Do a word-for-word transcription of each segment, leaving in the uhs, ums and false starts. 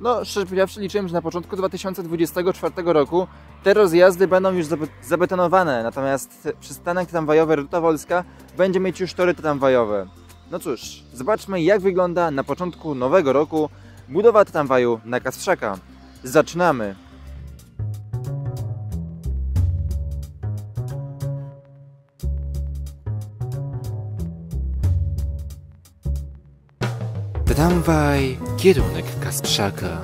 No, szczerze powiedziawszy, liczyłem, że na początku dwa tysiące dwudziestego czwartego roku te rozjazdy będą już zabetonowane, natomiast przystanek tramwajowy Ruta Wolska będzie mieć już tory tramwajowe. No cóż, zobaczmy, jak wygląda na początku nowego roku budowa tramwaju na Kasprzaka. Zaczynamy! Tramwaj, kierunek Kasprzaka.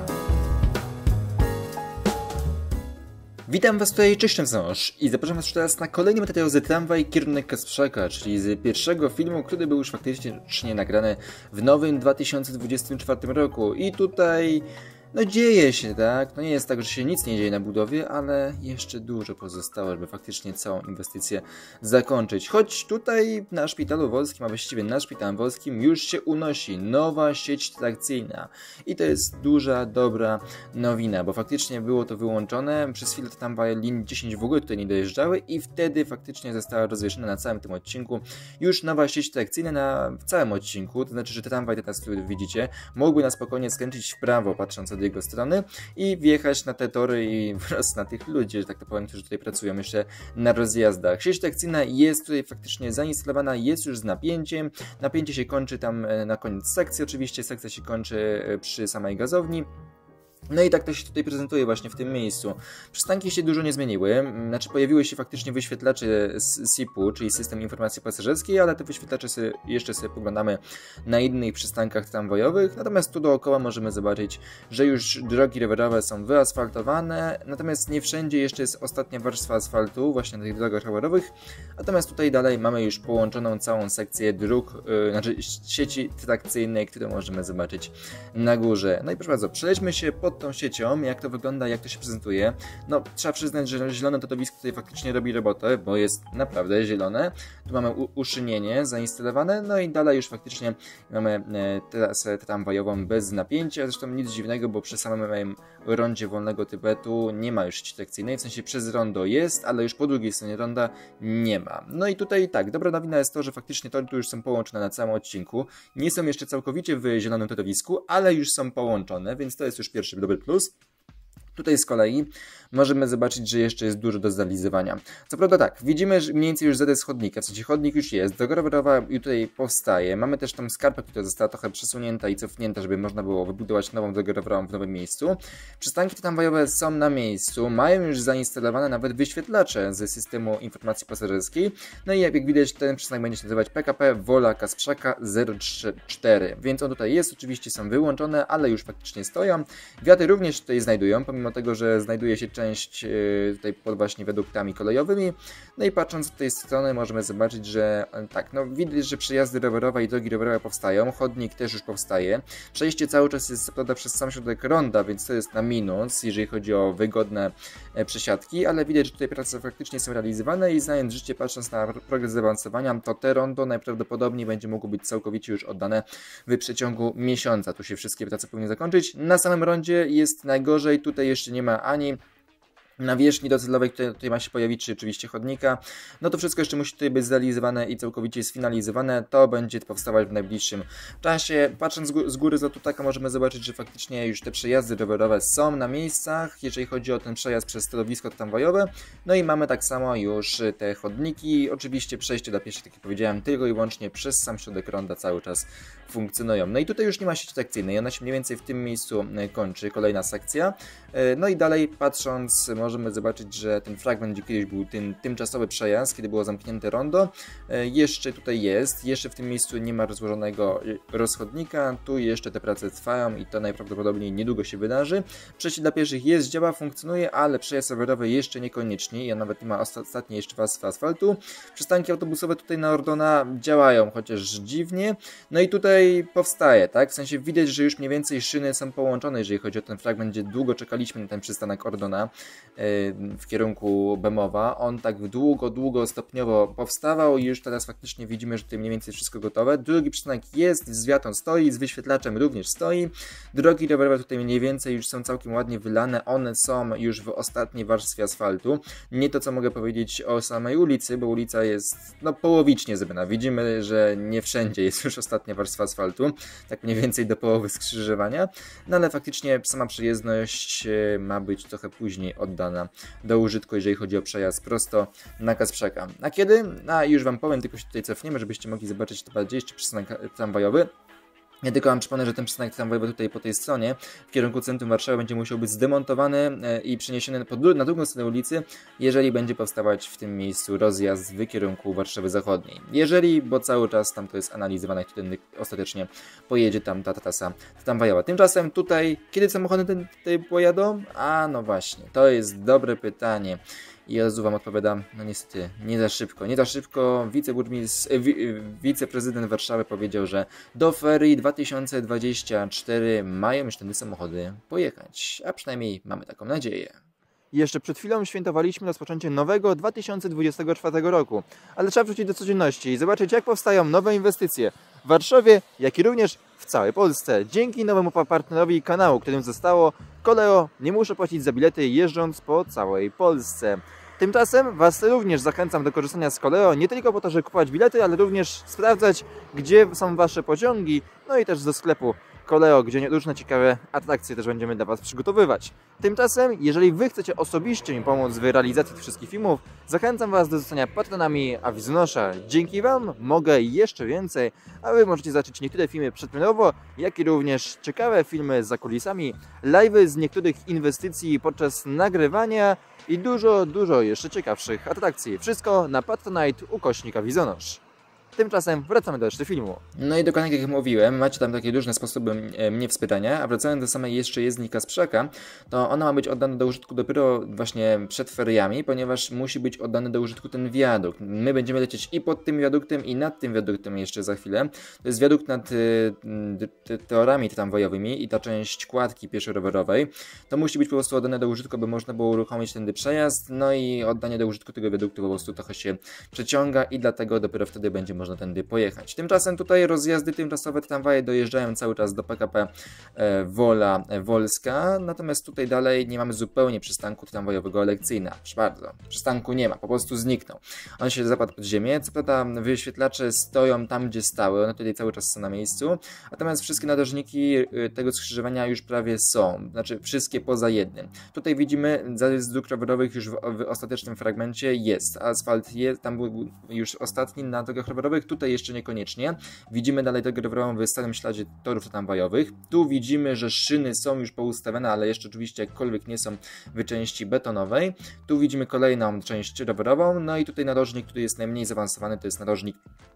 Witam Was tutaj, cześć wciąż i zapraszam Was teraz na kolejny materiał z Tramwaj, kierunek Kasprzaka, czyli z pierwszego filmu, który był już faktycznie nagrany w nowym dwa tysiące dwudziestym czwartym roku. I tutaj no dzieje się, tak? No nie jest tak, że się nic nie dzieje na budowie, ale jeszcze dużo pozostało, żeby faktycznie całą inwestycję zakończyć. Choć tutaj na Szpitalu Wolskim, a właściwie na Szpitalu Wolskim już się unosi nowa sieć trakcyjna. I to jest duża, dobra nowina, bo faktycznie było to wyłączone. Przez chwilę tramwaje linii dziesięć w ogóle tutaj nie dojeżdżały i wtedy faktycznie została rozwieszona na całym tym odcinku już nowa sieć trakcyjna na w całym odcinku. To znaczy, że tramwaj teraz, który widzicie, mógłby na spokojnie skręcić w prawo, patrząc od jego strony i wjechać na te tory i wraz na tych ludzi, że tak to powiem, którzy tutaj pracują jeszcze na rozjazdach. Sieć trakcyjna jest tutaj faktycznie zainstalowana, jest już z napięciem. Napięcie się kończy tam na koniec sekcji, oczywiście sekcja się kończy przy samej gazowni. No i tak to się tutaj prezentuje właśnie w tym miejscu. Przystanki się dużo nie zmieniły, znaczy pojawiły się faktycznie wyświetlacze z S I P-u, czyli System Informacji Pasażerskiej, ale te wyświetlacze sobie, jeszcze sobie poglądamy na innych przystankach tramwajowych, natomiast tu dookoła możemy zobaczyć, że już drogi rowerowe są wyasfaltowane, natomiast nie wszędzie jeszcze jest ostatnia warstwa asfaltu właśnie na tych drogach rowerowych, natomiast tutaj dalej mamy już połączoną całą sekcję dróg, yy, znaczy sieci trakcyjnej, którą możemy zobaczyć na górze. No i proszę bardzo, przelećmy się pod tą siecią, jak to wygląda, jak to się prezentuje. No, trzeba przyznać, że zielone torowisko tutaj faktycznie robi robotę, bo jest naprawdę zielone. Tu mamy uszynienie zainstalowane, no i dalej już faktycznie mamy trasę tramwajową bez napięcia. Zresztą nic dziwnego, bo przy samym rondzie Wolnego Tybetu nie ma już sieci trakcyjnej, w sensie przez rondo jest, ale już po drugiej stronie ronda nie ma. No i tutaj tak, dobra nowina jest to, że faktycznie tory tu już są połączone na całym odcinku. Nie są jeszcze całkowicie w zielonym torowisku, ale już są połączone, więc to jest już pierwszy dobry plus. Tutaj z kolei możemy zobaczyć, że jeszcze jest dużo do zrealizowania. Co prawda tak, widzimy że mniej więcej już zarys chodnika, w sensie chodnik już jest, droga rowerowa tutaj powstaje, mamy też tą skarpę, która została trochę przesunięta i cofnięta, żeby można było wybudować nową drogę rowerową w nowym miejscu. Przystanki tramwajowe są na miejscu, mają już zainstalowane nawet wyświetlacze ze systemu informacji pasażerskiej, no i jak, jak widać ten przystanek będzie się nazywać P K P Wola Kasprzaka zero trzy cztery, więc on tutaj jest, oczywiście są wyłączone, ale już faktycznie stoją. Wiaty również tutaj znajdują, pomimo tego, że znajduje się część yy, tutaj pod właśnie wiaduktami kolejowymi. No i patrząc z tej strony możemy zobaczyć, że tak, no widać, że przejazdy rowerowe i drogi rowerowe powstają, chodnik też już powstaje. Przejście cały czas jest prawda przez sam środek ronda, więc to jest na minus, jeżeli chodzi o wygodne e, przesiadki, ale widać, że tutaj prace faktycznie są realizowane i znając życie, patrząc na progres zaawansowania, to te rondo najprawdopodobniej będzie mogło być całkowicie już oddane w przeciągu miesiąca. Tu się wszystkie prace powinny zakończyć. Na samym rondzie jest najgorzej, tutaj jeszcze nie ma ani nawierzchni docelowej, tutaj, tutaj ma się pojawić, czy oczywiście chodnika. No to wszystko jeszcze musi tutaj być zrealizowane i całkowicie sfinalizowane. To będzie powstawać w najbliższym czasie. Patrząc z góry z lotu taka możemy zobaczyć, że faktycznie już te przejazdy rowerowe są na miejscach, jeżeli chodzi o ten przejazd przez torowisko tramwajowe. No i mamy tak samo już te chodniki. Oczywiście przejście dla pieszych, tak jak powiedziałem, tylko i wyłącznie przez sam środek ronda cały czas funkcjonują. No i tutaj już nie ma sieci trakcyjnej. Ona się mniej więcej w tym miejscu kończy, kolejna sekcja. No i dalej patrząc możemy zobaczyć, że ten fragment, gdzie kiedyś był ten tymczasowy przejazd, kiedy było zamknięte rondo, jeszcze tutaj jest, jeszcze w tym miejscu nie ma rozłożonego rozchodnika, tu jeszcze te prace trwają i to najprawdopodobniej niedługo się wydarzy. Przejście dla pieszych jest, działa, funkcjonuje, ale przejazd rowerowy jeszcze niekoniecznie i on nawet nie ma ostatniej jeszcze warstwy asfaltu. Przystanki autobusowe tutaj na Ordona działają, chociaż dziwnie, no i tutaj powstaje, tak, w sensie widać, że już mniej więcej szyny są połączone, jeżeli chodzi o ten fragment, gdzie długo czekaliśmy na ten przystanek Ordona w kierunku Bemowa. On tak długo, długo, stopniowo powstawał i już teraz faktycznie widzimy, że tutaj mniej więcej wszystko gotowe. Drugi przystanek jest, z wiatą stoi, z wyświetlaczem również stoi. Drogi rowerowe tutaj mniej więcej już są całkiem ładnie wylane, one są już w ostatniej warstwie asfaltu. Nie to, co mogę powiedzieć o samej ulicy, bo ulica jest no połowicznie zrobiona. Widzimy, że nie wszędzie jest już ostatnia warstwa asfaltu, tak mniej więcej do połowy skrzyżowania, no ale faktycznie sama przejezdność ma być trochę później oddana do użytku, jeżeli chodzi o przejazd prosto na Kasprzaka. A kiedy? A już Wam powiem, tylko się tutaj cofniemy, żebyście mogli zobaczyć to bardziej, jeszcze przystanek tramwajowy. Ja tylko Wam przypomnę, że ten przystanek tramwajowy tutaj po tej stronie, w kierunku centrum Warszawy, będzie musiał być zdemontowany i przeniesiony na drugą stronę ulicy, jeżeli będzie powstawać w tym miejscu rozjazd w kierunku Warszawy Zachodniej. Jeżeli, bo cały czas tam to jest analizowane, kiedy ostatecznie pojedzie tam ta trasa tramwajowa. Tymczasem tutaj, kiedy samochody tutaj pojadą? A no właśnie, to jest dobre pytanie. I od razu Wam odpowiadam, no niestety, nie za szybko. Nie za szybko wiceburmistrz, wi, wiceprezydent Warszawy powiedział, że do ferii dwa tysiące dwudziestego czwartego mają już tędy samochody pojechać. A przynajmniej mamy taką nadzieję. Jeszcze przed chwilą świętowaliśmy rozpoczęcie nowego dwa tysiące dwudziestego czwartego roku. Ale trzeba wrócić do codzienności i zobaczyć, jak powstają nowe inwestycje w Warszawie, jak i również w całej Polsce. Dzięki nowemu partnerowi kanału, którym zostało Koleo, nie muszę płacić za bilety, jeżdżąc po całej Polsce. Tymczasem Was również zachęcam do korzystania z Koleo, nie tylko po to, żeby kupować bilety, ale również sprawdzać, gdzie są Wasze pociągi, no i też do sklepu Koleo, gdzie różne ciekawe atrakcje też będziemy dla Was przygotowywać. Tymczasem, jeżeli Wy chcecie osobiście mi pomóc w realizacji tych wszystkich filmów, zachęcam Was do zostania patronami Awizjonosza. Dzięki Wam mogę jeszcze więcej, a Wy możecie zobaczyć niektóre filmy przedpremierowo, jak i również ciekawe filmy za kulisami, live'y z niektórych inwestycji podczas nagrywania i dużo, dużo jeszcze ciekawszych atrakcji. Wszystko na Patronite ukośnik Awizjonosz. Tymczasem wracamy do reszty filmu. No i dokładnie jak mówiłem, macie tam takie różne sposoby mnie wspytania, a wracając do samej jeszcze jezdni Kasprzaka, to ona ma być oddana do użytku dopiero właśnie przed feriami, ponieważ musi być oddany do użytku ten wiadukt. My będziemy lecieć i pod tym wiaduktem, i nad tym wiaduktem jeszcze za chwilę. To jest wiadukt nad y, y, torami tramwajowymi i ta część kładki pieszo-rowerowej. To musi być po prostu oddane do użytku, by można było uruchomić tędy przejazd, no i oddanie do użytku tego wiaduktu po prostu trochę się przeciąga i dlatego dopiero wtedy będzie można tędy pojechać. Tymczasem tutaj rozjazdy tymczasowe tramwaje dojeżdżają cały czas do P K P e, Wola e, Wolska, natomiast tutaj dalej nie mamy zupełnie przystanku tramwajowego Lekcyjna. Proszę bardzo, przystanku nie ma, po prostu zniknął. On się zapadł pod ziemię, co prawda wyświetlacze stoją tam, gdzie stały, one tutaj cały czas są na miejscu, natomiast wszystkie narożniki tego skrzyżowania już prawie są, znaczy wszystkie poza jednym. Tutaj widzimy zarys dróg rowerowych już w, w ostatecznym fragmencie jest, asfalt jest, tam był już ostatni na drogach rowerowych, tutaj jeszcze niekoniecznie. Widzimy dalej drogę rowerową w starym śladzie torów tramwajowych. Tu widzimy, że szyny są już poustawione, ale jeszcze oczywiście jakkolwiek nie są w części betonowej. Tu widzimy kolejną część rowerową, no i tutaj narożnik, który jest najmniej zaawansowany, to jest narożnik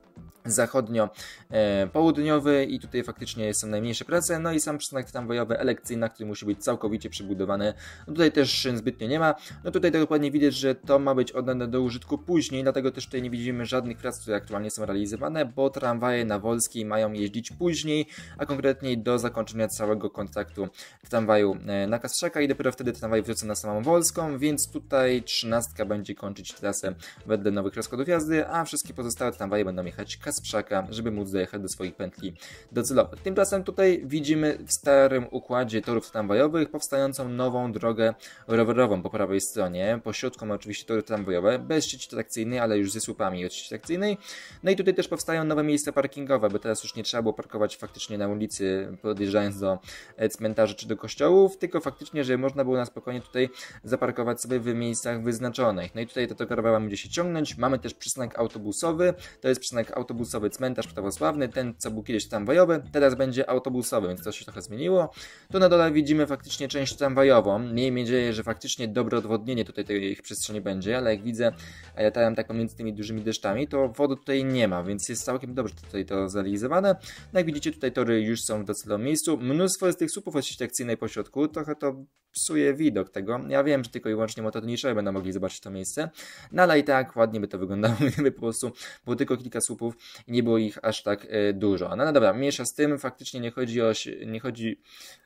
zachodnio-południowy i tutaj faktycznie są najmniejsze prace, no i sam przystanek tramwajowy Elekcyjna, który musi być całkowicie przebudowany. No tutaj też szyn zbytnio nie ma. No tutaj dokładnie widać, że to ma być oddane do użytku później, dlatego też tutaj nie widzimy żadnych prac, które aktualnie są realizowane, bo tramwaje na Wolskiej mają jeździć później, a konkretniej do zakończenia całego kontraktu tramwaju na Kasprzaka i dopiero wtedy tramwaj wrócą na samą Wolską, więc tutaj trzynastka będzie kończyć trasę wedle nowych rozkładów jazdy, a wszystkie pozostałe tramwaje będą jechać Kasprzaka, żeby móc dojechać do swoich pętli docelowych. Tymczasem tutaj widzimy w starym układzie torów tramwajowych powstającą nową drogę rowerową po prawej stronie. Po środku ma oczywiście tory tramwajowe, bez sieci trakcyjnej, ale już ze słupami od sieci trakcyjnej. No i tutaj też powstają nowe miejsca parkingowe, bo teraz już nie trzeba było parkować faktycznie na ulicy, podjeżdżając do cmentarzy czy do kościołów, tylko faktycznie, że można było na spokojnie tutaj zaparkować sobie w miejscach wyznaczonych. No i tutaj ta droga rowerowa będzie się ciągnąć. Mamy też przystanek autobusowy, to jest przystanek autobusowy cmentarz prawosławny, ten co był kiedyś tramwajowy, teraz będzie autobusowy, więc to się trochę zmieniło. Tu na dole widzimy faktycznie część tramwajową. Miejmy nadzieję, że faktycznie dobre odwodnienie tutaj tej ich przestrzeni będzie, ale jak widzę, a ja tam tak pomiędzy tymi dużymi deszczami, to wody tutaj nie ma, więc jest całkiem dobrze tutaj to zrealizowane. No jak widzicie, tutaj tory już są w docelowym miejscu. Mnóstwo jest tych słupów od sieci trakcyjnej po środku, trochę to psuje widok tego. Ja wiem, że tylko i wyłącznie motornicze będą mogli zobaczyć to miejsce, no ale i tak ładnie by to wyglądało, gdyby po prostu było tylko kilka słupów i nie było ich aż tak y, dużo. No, no dobra, mniejsza z tym, faktycznie nie chodzi o, nie chodzi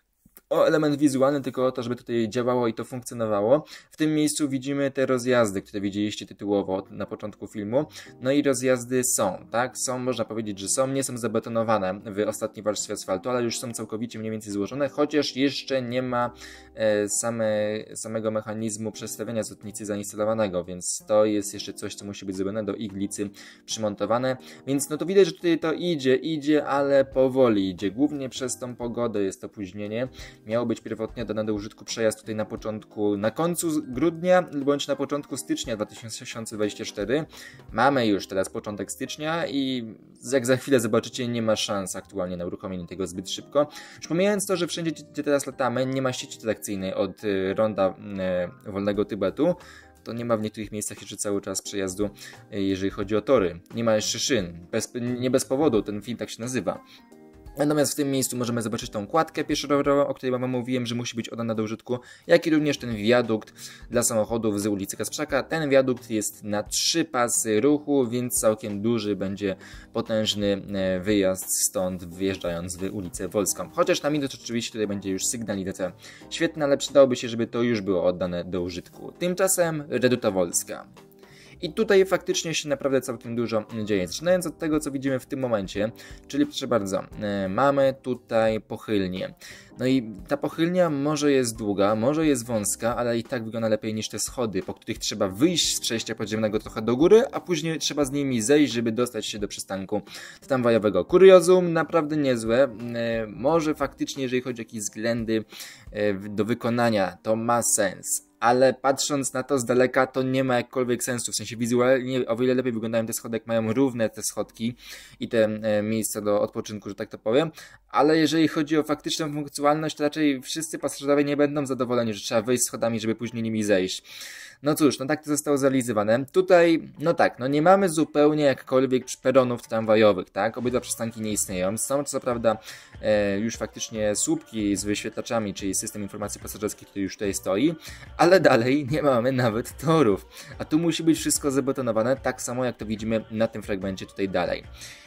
o element wizualny, tylko o to, żeby tutaj działało i to funkcjonowało. W tym miejscu widzimy te rozjazdy, które widzieliście tytułowo na początku filmu. No i rozjazdy są, tak? Są, można powiedzieć, że są, nie są zabetonowane w ostatniej warstwie asfaltu, ale już są całkowicie mniej więcej złożone, chociaż jeszcze nie ma e, same, samego mechanizmu przestawienia zwrotnicy zainstalowanego, więc to jest jeszcze coś, co musi być zrobione do iglicy przymontowane. Więc no to widać, że tutaj to idzie, idzie, ale powoli idzie. Głównie przez tą pogodę jest to opóźnienie. Miało być pierwotnie dane do użytku przejazd tutaj na początku, na końcu grudnia, bądź na początku stycznia dwa tysiące dwudziestego czwartego. Mamy już teraz początek stycznia i jak za chwilę zobaczycie, nie ma szans aktualnie na uruchomienie tego zbyt szybko. Już pomijając to, że wszędzie, gdzie teraz latamy, nie ma sieci trakcyjnej od y, ronda y, Wolnego Tybetu, to nie ma w niektórych miejscach jeszcze cały czas przejazdu, y, jeżeli chodzi o tory. Nie ma jeszcze szyn. Bez, nie bez powodu ten film tak się nazywa. Natomiast w tym miejscu możemy zobaczyć tą kładkę pieszo-rowerową, o której wam mówiłem, że musi być oddana do użytku, jak i również ten wiadukt dla samochodów z ulicy Kasprzaka. Ten wiadukt jest na trzy pasy ruchu, więc całkiem duży będzie potężny wyjazd stąd, wjeżdżając w ulicę Wolską. Chociaż na minut oczywiście tutaj będzie już sygnalizacja świetna, ale przydałoby się, żeby to już było oddane do użytku. Tymczasem Reduta Wolska. I tutaj faktycznie się naprawdę całkiem dużo dzieje. Zaczynając od tego, co widzimy w tym momencie, czyli proszę bardzo, yy, mamy tutaj pochylnię. No i ta pochylnia może jest długa, może jest wąska, ale i tak wygląda lepiej niż te schody, po których trzeba wyjść z przejścia podziemnego trochę do góry, a później trzeba z nimi zejść, żeby dostać się do przystanku tramwajowego. Kuriozum, naprawdę niezłe. Yy, może faktycznie, jeżeli chodzi o jakieś względy yy, do wykonania, to ma sens. Ale patrząc na to z daleka, to nie ma jakkolwiek sensu, w sensie wizualnie o wiele lepiej wyglądają te schody, jak mają równe te schodki i te e, miejsca do odpoczynku, że tak to powiem, ale jeżeli chodzi o faktyczną funkcjonalność, to raczej wszyscy pasażerowie nie będą zadowoleni, że trzeba wejść schodami, żeby później nimi zejść. No cóż, no tak to zostało zrealizowane. Tutaj, no tak, no nie mamy zupełnie jakkolwiek peronów tramwajowych, tak? Obydwa przystanki nie istnieją. Są co prawda e, już faktycznie słupki z wyświetlaczami, czyli system informacji pasażerskich, który już tutaj stoi, ale dalej nie mamy nawet torów. A tu musi być wszystko zabetonowane, tak samo jak to widzimy na tym fragmencie tutaj dalej.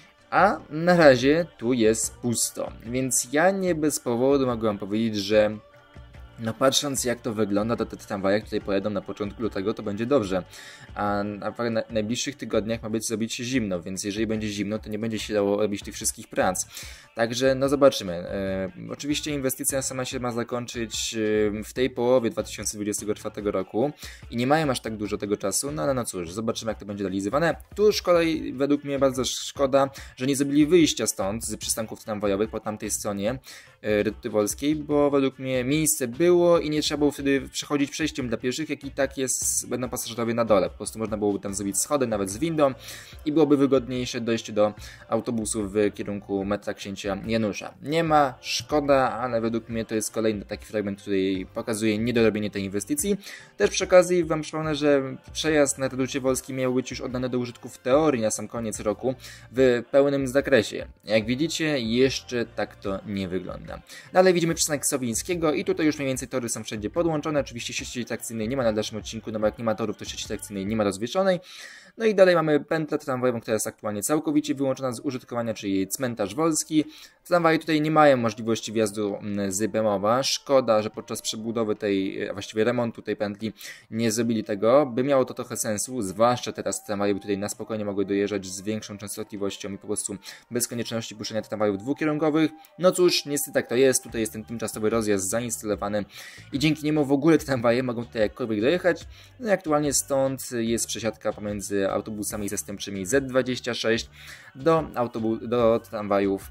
A na razie tu jest pusto, więc ja nie bez powodu mogę wam powiedzieć, że no patrząc jak to wygląda, to te tramwaje, które pojadą na początku lutego, to będzie dobrze. A na najbliższych tygodniach ma być zrobić się zimno, więc jeżeli będzie zimno, to nie będzie się dało robić tych wszystkich prac. Także no zobaczymy. E, oczywiście inwestycja sama się ma zakończyć w tej połowie dwa tysiące dwudziestego czwartego roku i nie mają aż tak dużo tego czasu, no ale no cóż, zobaczymy jak to będzie realizowane. Tu z kolei według mnie bardzo szkoda, że nie zrobili wyjścia stąd z przystanków tramwajowych po tamtej stronie Reduty Wolskiej, bo według mnie miejsce było i nie trzeba było wtedy przechodzić przejściem dla pieszych, jak i tak jest, będą pasażerowie na dole. Po prostu można byłoby tam zrobić schody, nawet z windą i byłoby wygodniejsze dojście do autobusów w kierunku metra Księcia Janusza. Nie ma, szkoda, ale według mnie to jest kolejny taki fragment, który pokazuje niedorobienie tej inwestycji. Też przy okazji wam przypomnę, że przejazd na Reducie Wolskiej miał być już oddany do użytku w teorii na sam koniec roku w pełnym zakresie. Jak widzicie, jeszcze tak to nie wygląda. Dalej widzimy przystanek Sowińskiego i tutaj już mniej więcej tory są wszędzie podłączone. Oczywiście sieci trakcyjnej nie ma na dalszym odcinku, no bo jak nie ma torów, to sieci trakcyjnej nie ma rozwieszonej. No i dalej mamy pętlę tramwajową, która jest aktualnie całkowicie wyłączona z użytkowania, czyli cmentarz Wolski. Tramwaje tutaj nie mają możliwości wjazdu z Bemowa. Szkoda, że podczas przebudowy tej, właściwie remontu tej pętli nie zrobili tego. By miało to trochę sensu, zwłaszcza teraz tramwaje by tutaj na spokojnie mogły dojeżdżać z większą częstotliwością i po prostu bez konieczności puszczenia tramwajów dwukierunkowych. No cóż, niestety tak to jest. Tutaj jest ten tymczasowy rozjazd zainstalowany i dzięki niemu w ogóle te tramwaje mogą tutaj jakkolwiek dojechać. No i aktualnie stąd jest przesiadka pomiędzy autobusami zastępczymi Z dwadzieścia sześć do, autobu- do tramwajów,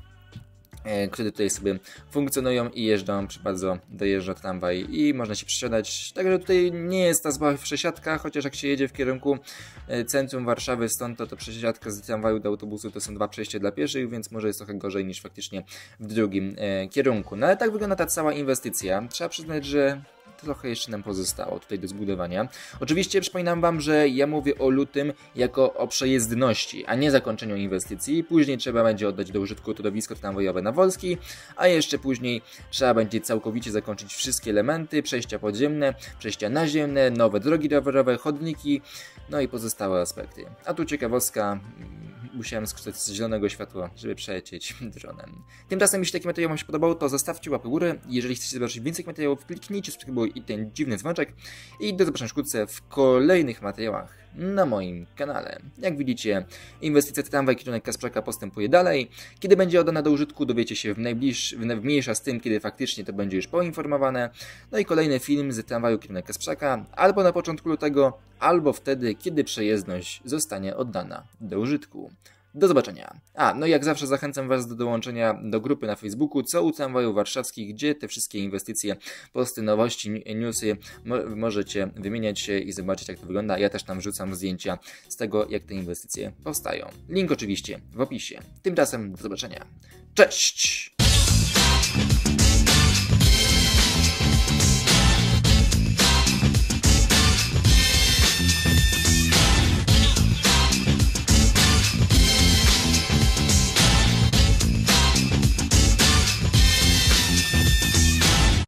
e, które tutaj sobie funkcjonują i jeżdżą, przy bardzo dojeżdża tramwaj i można się przesiadać. Także tutaj nie jest ta zła przesiadka, chociaż jak się jedzie w kierunku e, centrum Warszawy, stąd to, to przesiadka z tramwaju do autobusu to są dwa przejścia dla pieszych, więc może jest trochę gorzej niż faktycznie w drugim e, kierunku. No ale tak wygląda ta cała inwestycja. Trzeba przyznać, że trochę jeszcze nam pozostało tutaj do zbudowania. Oczywiście przypominam wam, że ja mówię o lutym jako o przejezdności, a nie zakończeniu inwestycji. Później trzeba będzie oddać do użytku torowisko tramwajowe na Wolskiej, a jeszcze później trzeba będzie całkowicie zakończyć wszystkie elementy, przejścia podziemne, przejścia naziemne, nowe drogi rowerowe, chodniki, no i pozostałe aspekty. A tu ciekawostka, musiałem skorzystać z zielonego światła, żeby przelecieć dronem. Tymczasem, jeśli taki materiał Wam się podobał, to zostawcie łapę w górę. Jeżeli chcecie zobaczyć więcej materiałów, kliknijcie subskrybuj i ten dziwny dzwoneczek. I do zobaczenia wkrótce w kolejnych materiałach na moim kanale. Jak widzicie, inwestycja tramwaj kierunek Kasprzaka postępuje dalej. Kiedy będzie oddana do użytku, dowiecie się w najbliższym, w mniejsza z tym, kiedy faktycznie to będzie już poinformowane. No i kolejny film z tramwaju kierunek Kasprzaka, albo na początku lutego, albo wtedy, kiedy przejezdność zostanie oddana do użytku. Do zobaczenia. A, no i jak zawsze zachęcam Was do dołączenia do grupy na Facebooku Co u tramwajów warszawskich, gdzie te wszystkie inwestycje, posty, nowości, newsy mo możecie wymieniać się i zobaczyć, jak to wygląda. Ja też tam wrzucam zdjęcia z tego, jak te inwestycje powstają. Link oczywiście w opisie. Tymczasem do zobaczenia. Cześć!